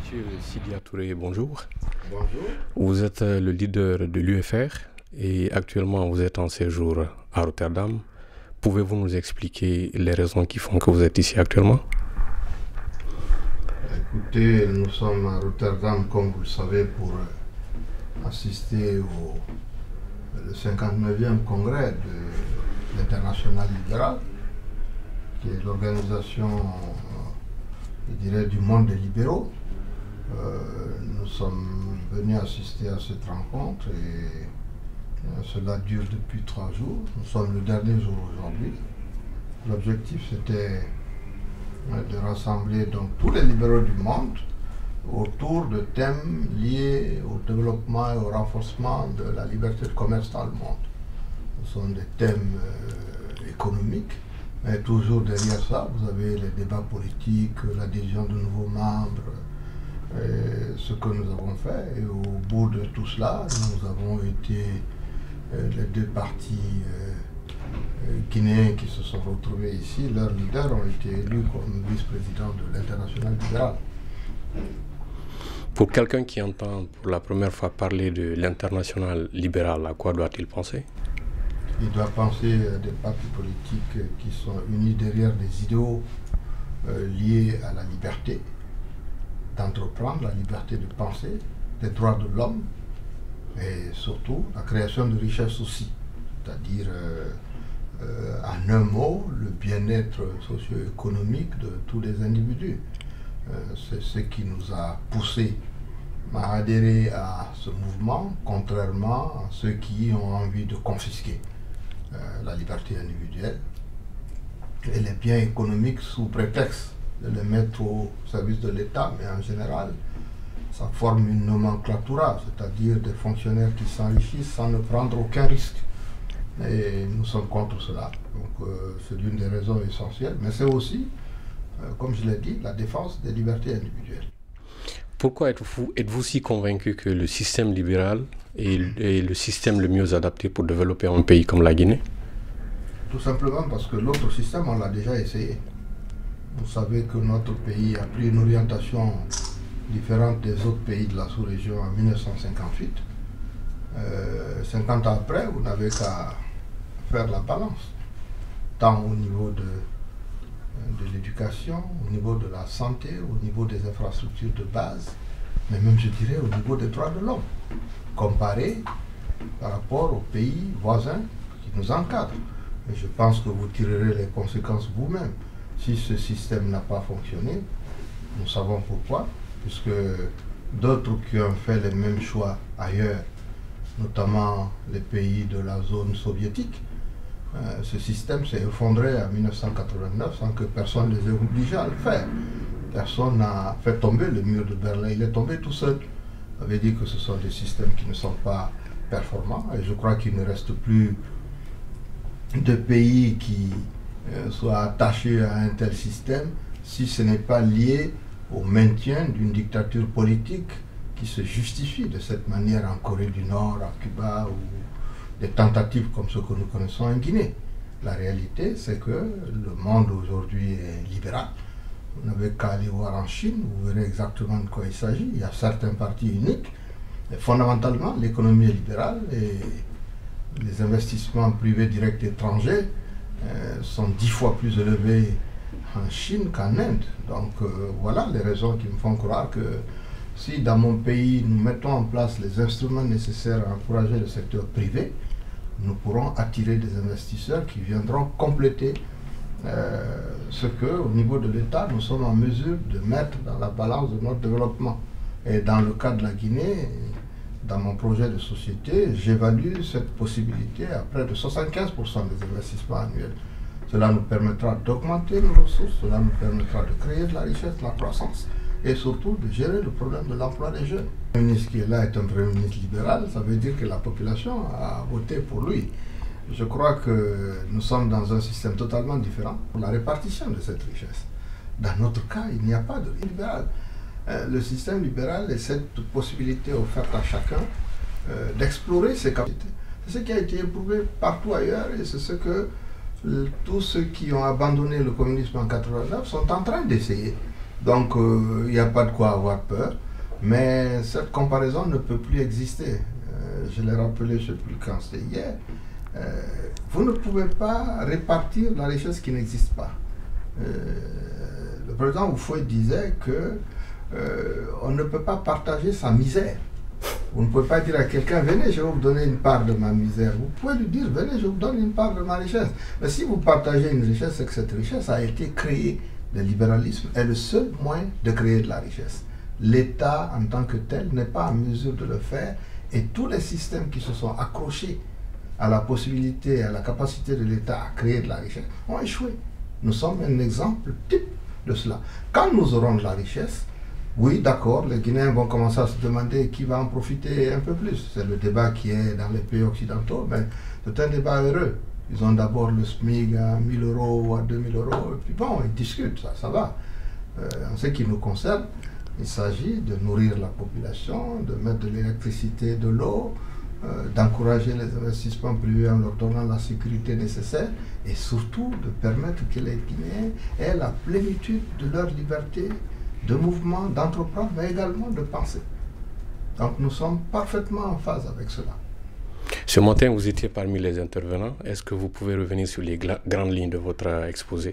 Monsieur Sidia Touré, bonjour. Bonjour. Vous êtes le leader de l'UFR et actuellement vous êtes en séjour à Rotterdam. Pouvez-vous nous expliquer les raisons qui font que vous êtes ici actuellement? Écoutez, nous sommes à Rotterdam, comme vous le savez, pour assister au 59e congrès de l'Internationale libérale, qui est l'organisation, je dirais, du monde des libéraux. Nous sommes venus assister à cette rencontre et cela dure depuis 3 jours. Nous sommes le dernier jour aujourd'hui. L'objectif c'était de rassembler donc tous les libéraux du monde autour de thèmes liés au développement et au renforcement de la liberté de commerce dans le monde. Ce sont des thèmes économiques, mais toujours derrière ça, vous avez les débats politiques, l'adhésion de nouveaux membres, ce que nous avons fait. Et au bout de tout cela, nous avons été les deux partis guinéens qui se sont retrouvés ici. Leurs leaders ont été élus comme vice-président de l'Internationale libérale. Pour quelqu'un qui entend pour la première fois parler de l'Internationale libérale, à quoi doit-il penser? Il doit penser à des partis politiques qui sont unis derrière des idéaux liés à la liberté d'entreprendre, la liberté de penser, les droits de l'homme et surtout la création de richesses aussi, c'est-à-dire en un mot, le bien-être socio-économique de tous les individus. C'est ce qui nous a poussés à adhérer à ce mouvement, contrairement à ceux qui ont envie de confisquer la liberté individuelle et les biens économiques sous prétexte de les mettre au service de l'État, mais en général, ça forme une nomenclatura, c'est-à-dire des fonctionnaires qui s'enrichissent sans ne prendre aucun risque. Et nous sommes contre cela. Donc c'est l'une des raisons essentielles, mais c'est aussi, comme je l'ai dit, la défense des libertés individuelles. Pourquoi êtes-vous si convaincu que le système libéral est le système le mieux adapté pour développer un pays comme la Guinée? Tout simplement parce que l'autre système, on l'a déjà essayé. Vous savez que notre pays a pris une orientation différente des autres pays de la sous-région en 1958. 50 ans après, vous n'avez qu'à faire la balance, tant au niveau de l'éducation, au niveau de la santé, au niveau des infrastructures de base, mais même je dirais au niveau des droits de l'homme, comparé par rapport aux pays voisins qui nous encadrent. Et je pense que vous tirerez les conséquences vous-même. Si ce système n'a pas fonctionné, nous savons pourquoi, puisque d'autres qui ont fait les mêmes choix ailleurs, notamment les pays de la zone soviétique, ce système s'est effondré en 1989 sans que personne ne les ait obligés à le faire. Personne n'a fait tomber le mur de Berlin, il est tombé tout seul. Ça veut dire que ce sont des systèmes qui ne sont pas performants et je crois qu'il ne reste plus de pays qui soient attachés à un tel système si ce n'est pas lié au maintien d'une dictature politique qui se justifie de cette manière en Corée du Nord, à Cuba, ou des tentatives comme ce que nous connaissons en Guinée. La réalité, c'est que le monde aujourd'hui est libéral. Vous n'avez qu'à aller voir en Chine, vous verrez exactement de quoi il s'agit. Il y a certains partis uniques, mais fondamentalement, l'économie est libérale et les investissements privés directs étrangers sont 10 fois plus élevés en Chine qu'en Inde. Donc voilà les raisons qui me font croire que si dans mon pays nous mettons en place les instruments nécessaires à encourager le secteur privé, nous pourrons attirer des investisseurs qui viendront compléter ce qu'au niveau de l'État nous sommes en mesure de mettre dans la balance de notre développement. Et dans le cas de la Guinée, dans mon projet de société, j'évalue cette possibilité à près de 75% des investissements annuels. Cela nous permettra d'augmenter nos ressources, cela nous permettra de créer de la richesse, de la croissance et surtout de gérer le problème de l'emploi des jeunes. Le ministre qui est là est un premier ministre libéral, ça veut dire que la population a voté pour lui. Je crois que nous sommes dans un système totalement différent pour la répartition de cette richesse. Dans notre cas, il n'y a pas de libéral. Le système libéral est cette possibilité offerte à chacun d'explorer ses capacités. C'est ce qui a été éprouvé partout ailleurs et c'est ce que tous ceux qui ont abandonné le communisme en 1989 sont en train d'essayer. Donc il n'y a pas de quoi avoir peur. Mais cette comparaison ne peut plus exister. Je l'ai rappelé, je ne sais plus quand c'était hier. Vous ne pouvez pas répartir la richesse qui n'existe pas. Le président Houphouët disait que on ne peut pas partager sa misère. Vous ne pouvez pas dire à quelqu'un, venez, je vais vous donner une part de ma misère. Vous pouvez lui dire, venez, je vous donne une part de ma richesse. Mais si vous partagez une richesse, c'est que cette richesse a été créée. Le libéralisme est le seul moyen de créer de la richesse. L'État, en tant que tel, n'est pas en mesure de le faire. Et tous les systèmes qui se sont accrochés à la possibilité, à la capacité de l'État à créer de la richesse, ont échoué. Nous sommes un exemple type de cela. Quand nous aurons de la richesse, oui, d'accord, les Guinéens vont commencer à se demander qui va en profiter un peu plus. C'est le débat qui est dans les pays occidentaux, mais c'est un débat heureux. Ils ont d'abord le SMIC à 1 000 euros ou à 2 000 euros, et puis bon, ils discutent, ça va. En ce qui nous concerne, il s'agit de nourrir la population, de mettre de l'électricité, de l'eau, d'encourager les investissements privés en leur donnant la sécurité nécessaire et surtout de permettre que les Guinéens aient la plénitude de leur liberté de mouvement, d'entreprendre, mais également de penser. Donc nous sommes parfaitement en phase avec cela. Ce matin, vous étiez parmi les intervenants. Est-ce que vous pouvez revenir sur les grandes lignes de votre exposé?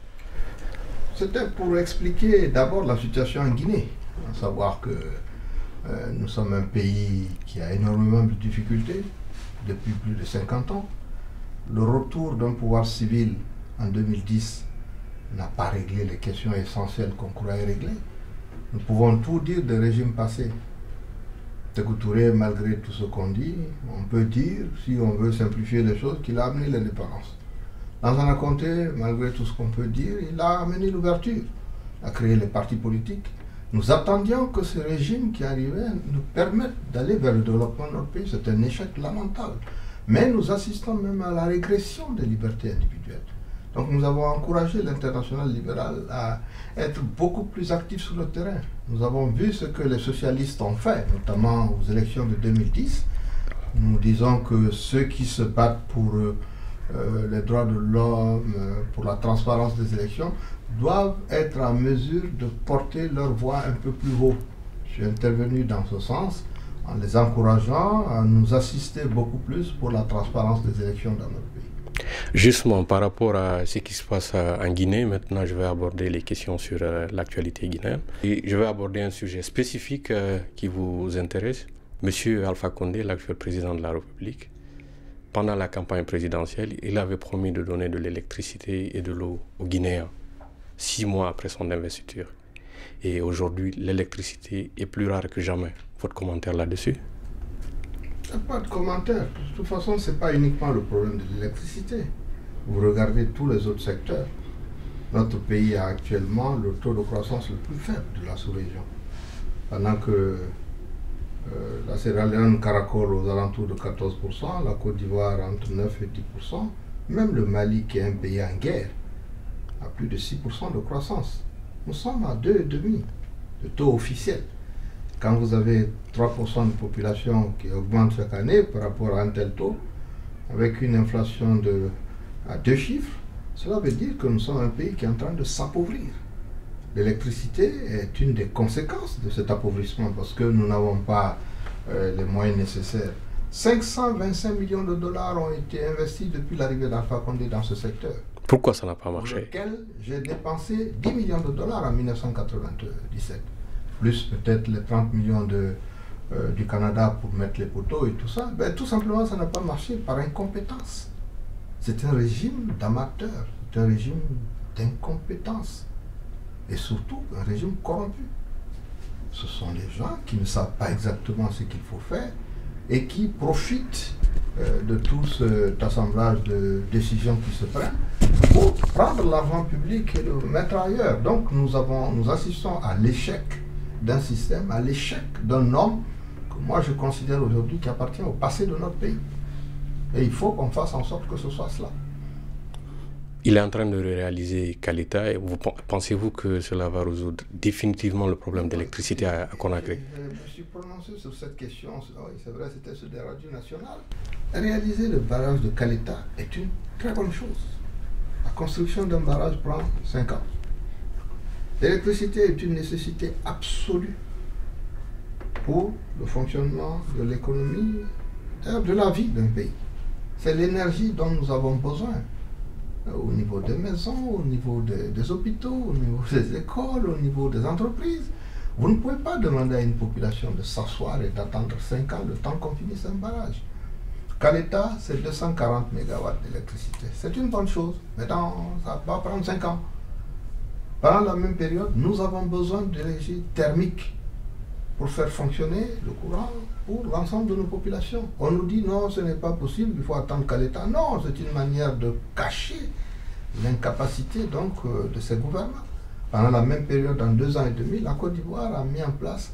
C'était pour expliquer d'abord la situation en Guinée, à savoir que nous sommes un pays qui a énormément de difficultés depuis plus de 50 ans. Le retour d'un pouvoir civil en 2010 n'a pas réglé les questions essentielles qu'on croyait régler. Nous pouvons tout dire des régimes passés. Sékou Touré, malgré tout ce qu'on dit, on peut dire, si on veut simplifier les choses, qu'il a amené l'indépendance. Lansana Conté, malgré tout ce qu'on peut dire, il a amené l'ouverture, a créé les partis politiques. Nous attendions que ce régime qui arrivait nous permette d'aller vers le développement de notre pays. C'est un échec lamentable. Mais nous assistons même à la régression des libertés individuelles. Donc nous avons encouragé l'international libéral à être beaucoup plus actif sur le terrain. Nous avons vu ce que les socialistes ont fait, notamment aux élections de 2010. Nous disons que ceux qui se battent pour les droits de l'homme, pour la transparence des élections, doivent être en mesure de porter leur voix un peu plus haut. Je suis intervenu dans ce sens en les encourageant à nous assister beaucoup plus pour la transparence des élections dans notre pays. Justement, par rapport à ce qui se passe en Guinée, maintenant je vais aborder les questions sur l'actualité guinéenne. Et je vais aborder un sujet spécifique qui vous intéresse. Monsieur Alpha Condé, l'actuel président de la République, pendant la campagne présidentielle, il avait promis de donner de l'électricité et de l'eau aux Guinéens, 6 mois après son investiture. Et aujourd'hui, l'électricité est plus rare que jamais. Votre commentaire là-dessus? Il n'y a pas de commentaire. De toute façon, ce n'est pas uniquement le problème de l'électricité. Vous regardez tous les autres secteurs. Notre pays a actuellement le taux de croissance le plus faible de la sous-région. Pendant que la Sierra Leone caracole aux alentours de 14%, la Côte d'Ivoire entre 9 et 10%, même le Mali, qui est un pays en guerre, a plus de 6% de croissance. Nous sommes à 2,5% de taux officiel. Quand vous avez 3% de population qui augmente chaque année par rapport à un tel taux, avec une inflation à 2 chiffres, cela veut dire que nous sommes un pays qui est en train de s'appauvrir. L'électricité est une des conséquences de cet appauvrissement parce que nous n'avons pas les moyens nécessaires. 525 millions de dollars ont été investis depuis l'arrivée d'Alpha Condé dans ce secteur. Pourquoi ça n'a pas marché? Pour lequel j'ai dépensé 10 millions de dollars en 1997. Plus peut-être les 30 millions du Canada pour mettre les poteaux et tout ça. Ben, tout simplement, ça n'a pas marché par incompétence. C'est un régime d'amateurs, c'est un régime d'incompétence. Et surtout, un régime corrompu. Ce sont les gens qui ne savent pas exactement ce qu'il faut faire et qui profitent de tout cet assemblage de décisions qui se prennent pour prendre l'argent public et le mettre ailleurs. Donc nous assistons à l'échec d'un système, à l'échec d'un homme que moi je considère aujourd'hui qui appartient au passé de notre pays. Et il faut qu'on fasse en sorte que ce soit cela. Il est en train de réaliser Kalita et pensez-vous que cela va résoudre définitivement le problème d'électricité à Conakry? Je me suis prononcé sur cette question, oui, c'est vrai, c'était sur des radios nationales. Réaliser le barrage de Kalita est une très bonne chose. La construction d'un barrage prend 5 ans. L'électricité est une nécessité absolue pour le fonctionnement de l'économie, de la vie d'un pays. C'est l'énergie dont nous avons besoin au niveau des maisons, au niveau des hôpitaux, au niveau des écoles, au niveau des entreprises. Vous ne pouvez pas demander à une population de s'asseoir et d'attendre 5 ans le temps qu'on finisse un barrage. Qu'à l'État, c'est 240 MW d'électricité. C'est une bonne chose, mais ça va prendre 5 ans. Pendant la même période, nous avons besoin d'énergie thermique pour faire fonctionner le courant pour l'ensemble de nos populations. On nous dit non, ce n'est pas possible, il faut attendre qu'à l'État. Non, c'est une manière de cacher l'incapacité donc de ces gouvernements. Pendant la même période, en 2 ans et demi, la Côte d'Ivoire a mis en place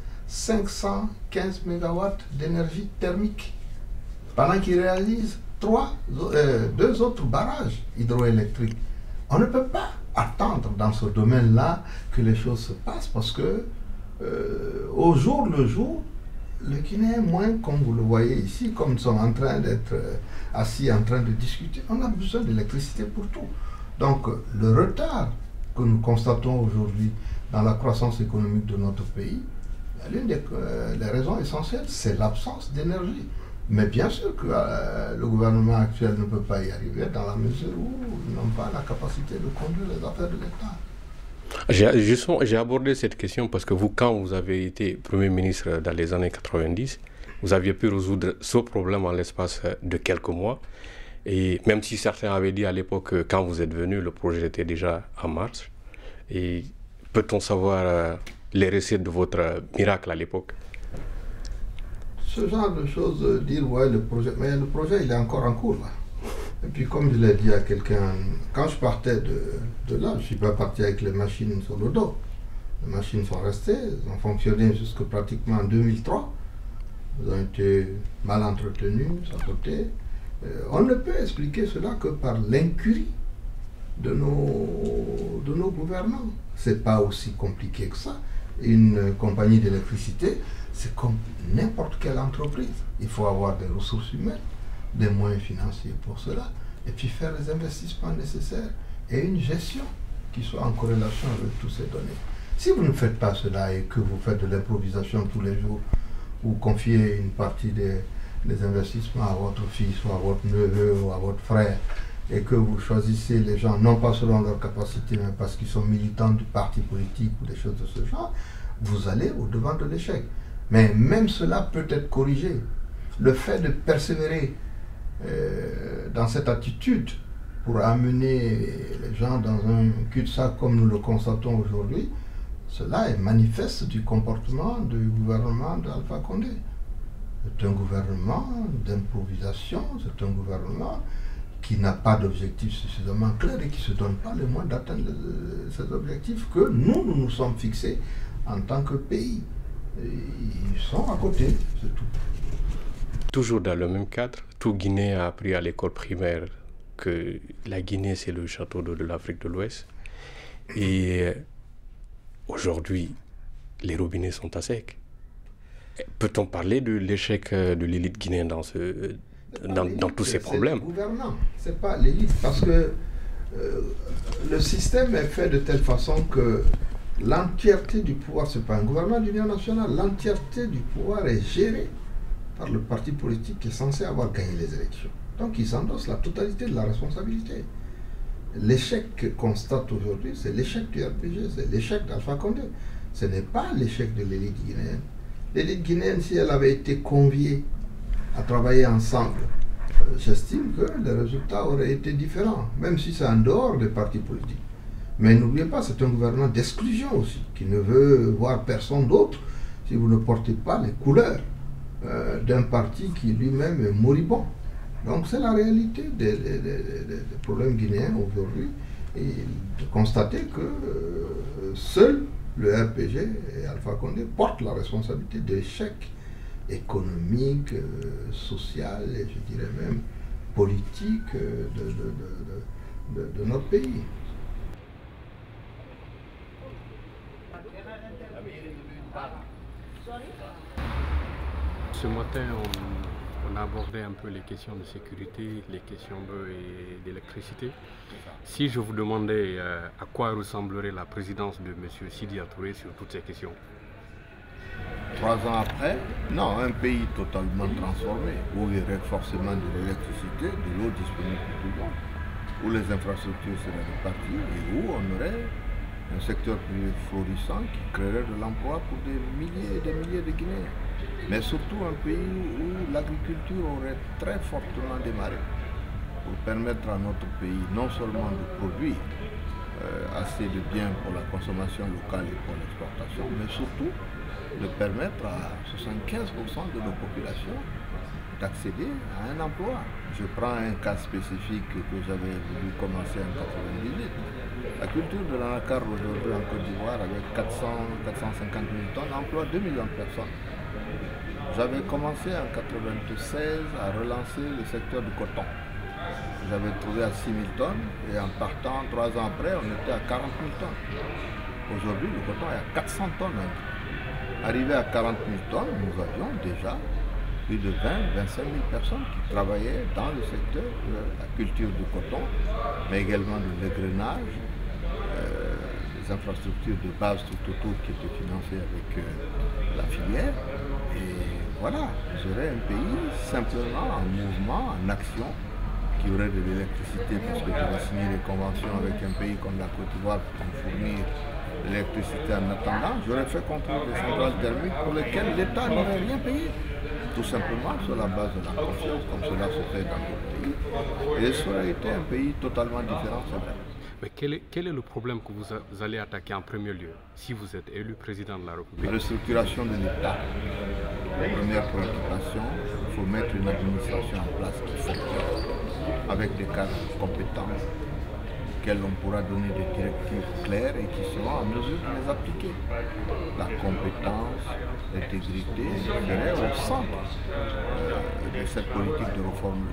515 MW d'énergie thermique, pendant qu'ils réalisent 2 autres barrages hydroélectriques. On ne peut pas attendre dans ce domaine-là que les choses se passent parce que au jour le jour, le Guinéen, moins comme vous le voyez ici, comme nous sommes en train d'être assis en train de discuter, on a besoin d'électricité pour tout. Donc le retard que nous constatons aujourd'hui dans la croissance économique de notre pays, l'une des raisons essentielles, c'est l'absence d'énergie. Mais bien sûr que le gouvernement actuel ne peut pas y arriver dans la mesure où ils n'ont pas la capacité de conduire les affaires de l'État. J'ai abordé cette question parce que vous, quand vous avez été Premier ministre dans les années 90, vous aviez pu résoudre ce problème en l'espace de quelques mois. Et même si certains avaient dit à l'époque que quand vous êtes venu, le projet était déjà en marche. Et peut-on savoir les recettes de votre miracle à l'époque? Ce genre de choses, dire ouais, le projet, mais le projet il est encore en cours là. Et puis comme je l'ai dit à quelqu'un, quand je partais de là, je ne suis pas parti avec les machines sur le dos. Les machines sont restées, elles ont fonctionné jusqu'à pratiquement en 2003. Elles ont été mal entretenues, sabotées. On ne peut expliquer cela que par l'incurie de nos gouvernants. Ce n'est pas aussi compliqué que ça. Une compagnie d'électricité, c'est comme n'importe quelle entreprise. Il faut avoir des ressources humaines, des moyens financiers pour cela, et puis faire les investissements nécessaires et une gestion qui soit en corrélation avec toutes ces données. Si vous ne faites pas cela et que vous faites de l'improvisation tous les jours, vous confiez une partie des investissements à votre fils ou à votre neveu ou à votre frère, et que vous choisissez les gens non pas selon leur capacité, mais parce qu'ils sont militants du parti politique ou des choses de ce genre, vous allez au-devant de l'échec. Mais même cela peut être corrigé. Le fait de persévérer dans cette attitude pour amener les gens dans un cul-de-sac comme nous le constatons aujourd'hui, cela est manifeste du comportement du gouvernement d'Alpha Condé. C'est un gouvernement d'improvisation, c'est un gouvernement qui n'a pas d'objectif suffisamment clair et qui ne se donne pas les moyens d'atteindre ces objectifs que nous nous sommes fixés en tant que pays. Et ils sont à côté, c'est tout. Toujours dans le même cadre, tout Guinéen a appris à l'école primaire que la Guinée, c'est le château d'eau de l'Afrique de l'Ouest. Et aujourd'hui, les robinets sont à sec. Peut-on parler de l'échec de l'élite guinéenne dans tous ces problèmes? C'est le gouvernement, ce n'est pas l'élite, parce que le système est fait de telle façon que l'entièreté du pouvoir, ce n'est pas un gouvernement d'union nationale, l'entièreté du pouvoir est gérée par le parti politique qui est censé avoir gagné les élections. Donc ils endossent la totalité de la responsabilité. L'échec que constate aujourd'hui, c'est l'échec du RPG, c'est l'échec d'Alpha Condé. Ce n'est pas l'échec de l'élite guinéenne. L'élite guinéenne, si elle avait été conviée à travailler ensemble, j'estime que les résultats auraient été différents, même si c'est en dehors des partis politiques. Mais n'oubliez pas, c'est un gouvernement d'exclusion aussi, qui ne veut voir personne d'autre si vous ne portez pas les couleurs d'un parti qui lui-même est moribond. Donc c'est la réalité des problèmes guinéens aujourd'hui, et de constater que seul le RPG et Alpha Condé portent la responsabilité de l'échec économique, social et je dirais même politique de notre pays. Ce matin, on a abordé un peu les questions de sécurité, les questions d'eau et d'électricité. Si je vous demandais à quoi ressemblerait la présidence de M. Sidya Touré sur toutes ces questions? 3 ans après, non, un pays totalement transformé, où il y aurait forcément de l'électricité, de l'eau disponible pour tout le monde, où les infrastructures seraient réparties et où on aurait un secteur privé florissant qui créerait de l'emploi pour des milliers et des milliers de Guinéens. Mais surtout un pays où l'agriculture aurait très fortement démarré pour permettre à notre pays non seulement de produire assez de biens pour la consommation locale et pour l'exportation, mais surtout de permettre à 75% de nos populations d'accéder à un emploi. Je prends un cas spécifique que j'avais voulu commencer en 1998. La culture de l'anacarde aujourd'hui en Côte d'Ivoire avec 450 000 tonnes emploie 2 millions de personnes. J'avais commencé en 1996 à relancer le secteur du coton. J'avais trouvé à 6 000 tonnes et en partant 3 ans après, on était à 40 000 tonnes. Aujourd'hui, le coton est à 400 tonnes. Arrivé à 40 000 tonnes, nous avions déjà plus de 20-25 000 personnes qui travaillaient dans le secteur de la culture du coton, mais également de l'égrenage, des infrastructures de base tout autour qui étaient financées avec la filière. Et voilà, vous aurez un pays simplement en mouvement, en action, qui aurait de l'électricité, parce que j'aurais signé des conventions avec un pays comme la Côte d'Ivoire pour nous fournir de l'électricité en attendant. J'aurais fait construire des centrales thermiques pour lesquelles l'État n'aurait rien payé. Tout simplement sur la base de la confiance, comme cela se fait dans d'autres pays. Et ça aurait été un pays totalement différent, c'est vrai. Mais quel est le problème que vous allez attaquer en premier lieu, si vous êtes élu président de la République? La restructuration de l'État. La première préoccupation, il faut mettre une administration en place qui fonctionne, avec des cadres compétents, auxquels on pourra donner des directives claires et qui seront en mesure de les appliquer. La compétence, l'intégrité serait au centre de cette politique de réforme.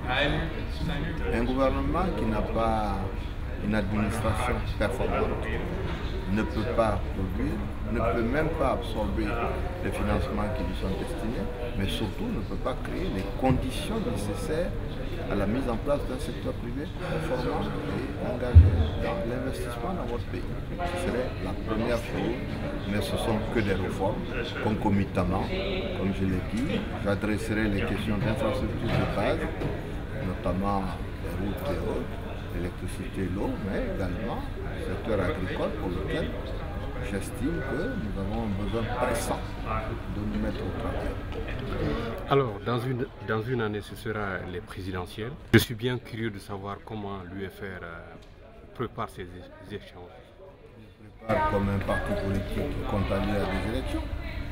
Un gouvernement qui n'a pas une administration performante ne peut pas produire, ne peut même pas absorber les financements qui lui sont destinés, mais surtout ne peut pas créer les conditions nécessaires à la mise en place d'un secteur privé performant et engagé dans l'investissement dans votre pays. Ce serait la première chose, mais ce ne sont que des réformes concomitamment. Comme je l'ai dit, j'adresserai les questions d'infrastructure de base, notamment les routes et autres, l'électricité, l'eau, mais également le secteur agricole pour lequel j'estime que nous avons un besoin pressant de nous mettre au travail. Alors, dans une année, ce sera les présidentielles. Je suis bien curieux de savoir comment l'UFR prépare ces échanges. Je prépare comme un parti politique qui compte aller à des élections.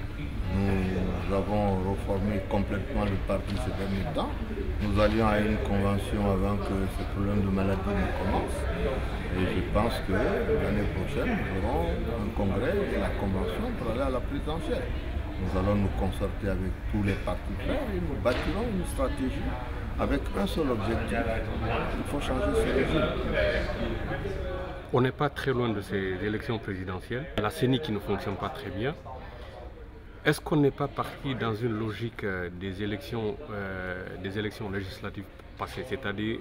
Nous avons reformé complètement le parti ces derniers temps. Nous allions à une convention avant que ce problème de maladie ne commence. Et je pense que l'année prochaine, nous aurons un congrès et la convention pour aller à la présidentielle. Nous allons nous concerter avec tous les partis frères et nous bâtirons une stratégie avec un seul objectif. Il faut changer ce régime. On n'est pas très loin de ces élections présidentielles. La CENI qui ne fonctionne pas très bien. Est-ce qu'on n'est pas parti dans une logique des élections législatives passées, c'est-à-dire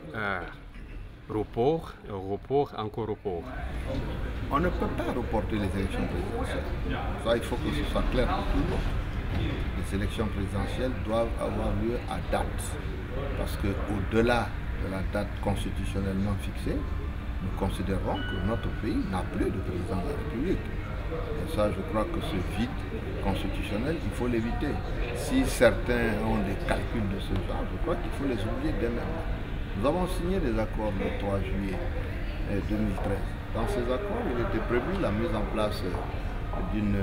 report, encore report? On ne peut pas reporter les élections présidentielles. Ça, il faut que ce soit clair pour tout le monde. Les élections présidentielles doivent avoir lieu à date. Parce qu'au-delà de la date constitutionnellement fixée, nous considérons que notre pays n'a plus de président de la République. Et ça, je crois que ce vide constitutionnel, il faut l'éviter. Si certains ont des calculs de ce genre, je crois qu'il faut les oublier dès maintenant. Nous avons signé des accords le 3 juillet 2013. Dans ces accords, il était prévu la mise en place d'une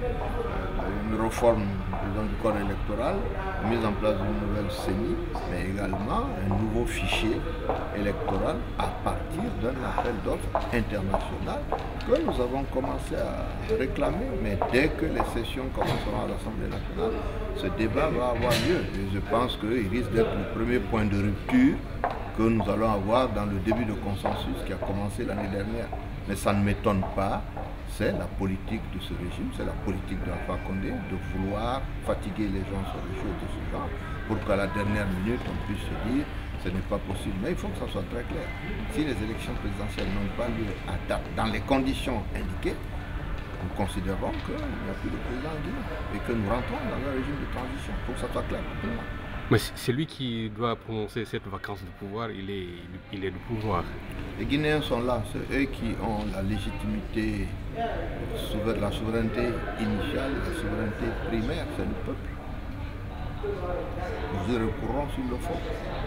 réforme du corps électoral, la mise en place d'une nouvelle CENI, mais également un nouveau fichier électoral à partir d'un appel d'offres international que nous avons commencé à réclamer. Mais dès que les sessions commenceront à l'Assemblée nationale, ce débat va avoir lieu. Et je pense qu'il risque d'être le premier point de rupture que nous allons avoir dans le début de consensus qui a commencé l'année dernière. Mais ça ne m'étonne pas, c'est la politique de ce régime, c'est la politique d'Alpha Condé de vouloir fatiguer les gens sur des choses de ce genre pour qu'à la dernière minute on puisse se dire ce n'est pas possible. Mais il faut que ça soit très clair. Si les élections présidentielles n'ont pas lieu à date, dans les conditions indiquées, nous considérons qu'il n'y a plus de président en Guinée et que nous rentrons dans un régime de transition. Il faut que ça soit clair pour tout le monde. Mais c'est lui qui doit prononcer cette vacance de pouvoir, il est du pouvoir. Les Guinéens sont là, c'est eux qui ont la légitimité, la souveraineté initiale, la souveraineté primaire, c'est le peuple. Nous y recourons sur le fond.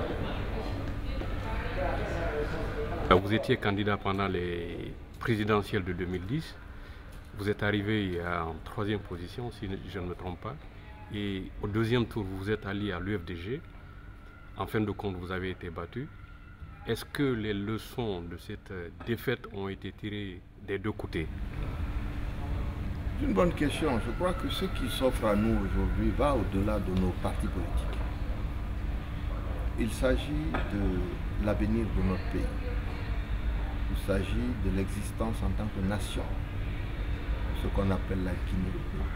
Vous étiez candidat pendant les présidentielles de 2010. Vous êtes arrivé en 3e position, si je ne me trompe pas. Et au 2e tour, vous êtes allié à l'UFDG. En fin de compte, vous avez été battu. Est-ce que les leçons de cette défaite ont été tirées des deux côtés? C'est une bonne question. Je crois que ce qui s'offre à nous aujourd'hui va au-delà de nos partis politiques. Il s'agit de l'avenir de notre pays. Il s'agit de l'existence en tant que nation, ce qu'on appelle la Guinée.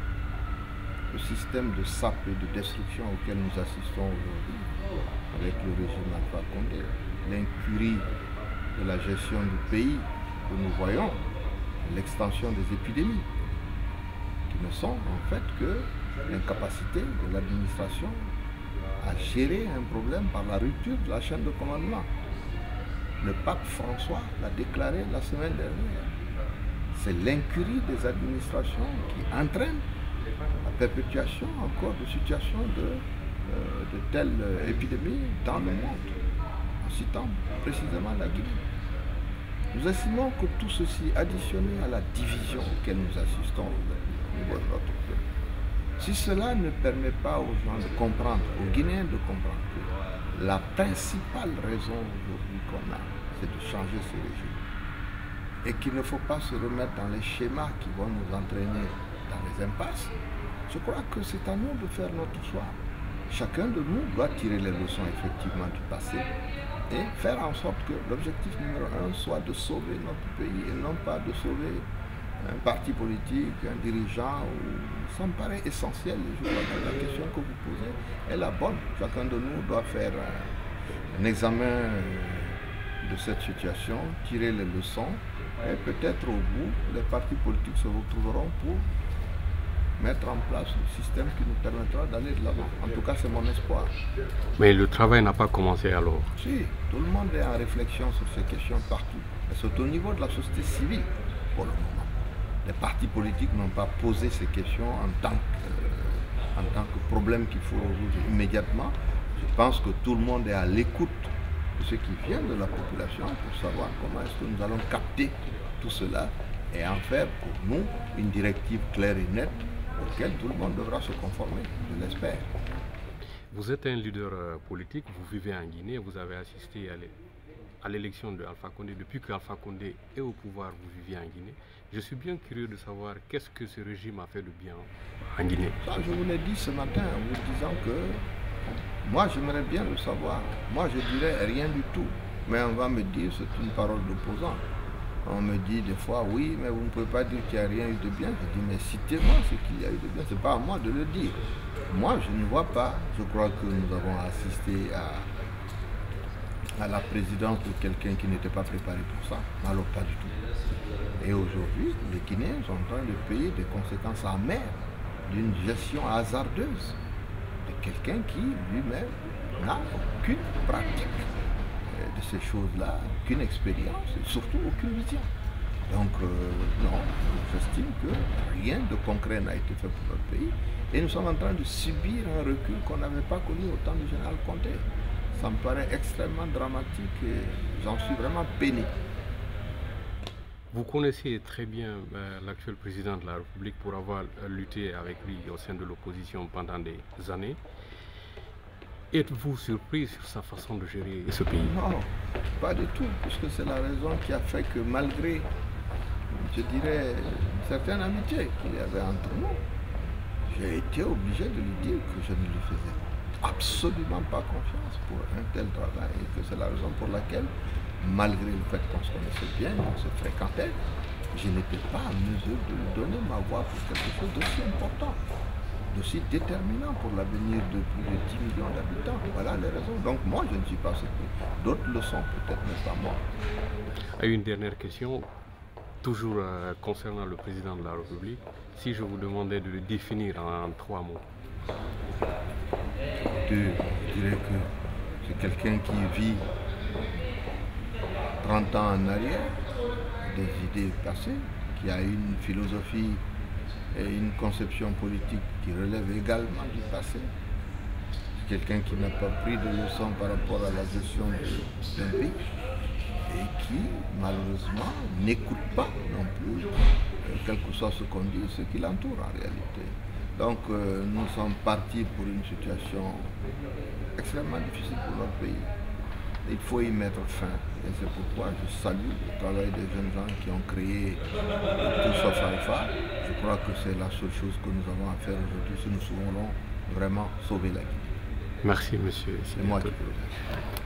Le système de sape et de destruction auquel nous assistons aujourd'hui avec le régime Alpha Condé, l'incurie de la gestion du pays que nous voyons, l'extension des épidémies, qui ne sont en fait que l'incapacité de l'administration à gérer un problème par la rupture de la chaîne de commandement. Le pape François l'a déclaré la semaine dernière. C'est l'incurie des administrations qui entraîne la perpétuation encore de situations de telles épidémies dans le monde, en citant précisément la Guinée. Nous estimons que tout ceci, additionné à la division auquel nous assistons au niveau de notre pays, si cela ne permet pas aux gens de comprendre, aux Guinéens de comprendre que la principale raison aujourd'hui qu'on a, c'est de changer ce régime, et qu'il ne faut pas se remettre dans les schémas qui vont nous entraîner dans les impasses, je crois que c'est à nous de faire notre choix. Chacun de nous doit tirer les leçons effectivement du passé et faire en sorte que l'objectif numéro 1 soit de sauver notre pays et non pas de sauver un parti politique, un dirigeant. Ça me paraît essentiel. Je crois que la question que vous posez est la bonne. Chacun de nous doit faire un examen de cette situation, tirer les leçons et peut-être au bout, les partis politiques se retrouveront pour mettre en place un système qui nous permettra d'aller de l'avant. En tout cas, c'est mon espoir. Mais le travail n'a pas commencé alors? Si, tout le monde est en réflexion sur ces questions partout. Mais c'est au niveau de la société civile pour le moment. Les partis politiques n'ont pas posé ces questions en tant que problème qu'il faut résoudre immédiatement. Je pense que tout le monde est à l'écoute de ce qui vient de la population pour savoir comment est-ce que nous allons capter tout cela et en faire pour nous une directive claire et nette auquel tout le monde devra se conformer, je l'espère. Vous êtes un leader politique, vous vivez en Guinée, vous avez assisté à l'élection de Alpha Condé. Depuis que Alpha Condé est au pouvoir, vous vivez en Guinée. Je suis bien curieux de savoir qu'est-ce que ce régime a fait de bien en Guinée. Ça, je vous l'ai dit ce matin en vous disant que moi j'aimerais bien le savoir. Moi je dirais rien du tout, mais on va me dire c'est une parole d'opposant. On me dit des fois, oui, mais vous ne pouvez pas dire qu'il n'y a rien eu de bien. Je dis, mais citez-moi ce qu'il y a eu de bien. Ce n'est pas à moi de le dire. Moi, je ne vois pas. Je crois que nous avons assisté à la présidence de quelqu'un qui n'était pas préparé pour ça. Alors, pas du tout. Et aujourd'hui, les Guinéens sont en train de payer des conséquences amères d'une gestion hasardeuse de quelqu'un qui, lui-même, n'a aucune pratique de ces choses-là, aucune expérience et surtout aucune vision. Donc non, j'estime que rien de concret n'a été fait pour notre pays et nous sommes en train de subir un recul qu'on n'avait pas connu au temps du général Condé. Ça me paraît extrêmement dramatique et j'en suis vraiment peiné. Vous connaissez très bien l'actuel président de la République pour avoir lutté avec lui au sein de l'opposition pendant des années. Êtes-vous surpris sur sa façon de gérer ce pays? Non, pas du tout, puisque c'est la raison qui a fait que malgré, je dirais, une certaine amitié qu'il y avait entre nous, j'ai été obligé de lui dire que je ne lui faisais absolument pas confiance pour un tel travail et que c'est la raison pour laquelle malgré le fait qu'on se connaissait bien, on se fréquentait, je n'étais pas en mesure de lui donner ma voix pour quelque chose d'aussi important, d'aussi déterminant pour l'avenir de plus de 10 millions d'habitants. Voilà les raisons. Donc moi, je ne suis pas surpris. D'autres le sont peut-être, mais pas moi. Une dernière question, toujours concernant le président de la République. Si je vous demandais de le définir en 3 mots. Je dirais que c'est quelqu'un qui vit 30 ans en arrière, des idées passées, qui a une philosophie et une conception politique qui relève également du passé. C'est quelqu'un qui n'a pas pris de leçons par rapport à la gestion d'un pays et qui, malheureusement, n'écoute pas non plus, quel que soit ce qu'on dit, ce qui l'entoure en réalité. Donc nous sommes partis pour une situation extrêmement difficile pour notre pays. Il faut y mettre fin. Et c'est pourquoi je salue le travail des jeunes gens qui ont créé Tout sauf Alpha. Je crois que c'est la seule chose que nous avons à faire aujourd'hui si nous voulons vraiment sauver la vie. Merci, monsieur. C'est moi qui vous remercie.